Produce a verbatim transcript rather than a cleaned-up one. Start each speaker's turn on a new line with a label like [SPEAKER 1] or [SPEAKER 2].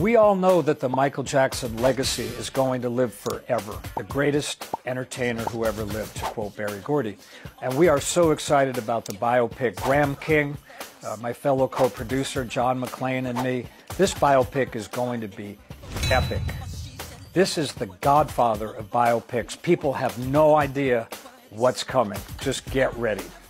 [SPEAKER 1] We all know that the Michael Jackson legacy is going to live forever. The greatest entertainer who ever lived, to quote Berry Gordy. And we are so excited about the biopic. Graham King, uh, my fellow co-producer, John McClain, and me. This biopic is going to be epic. This is the godfather of biopics. People have no idea what's coming. Just get ready.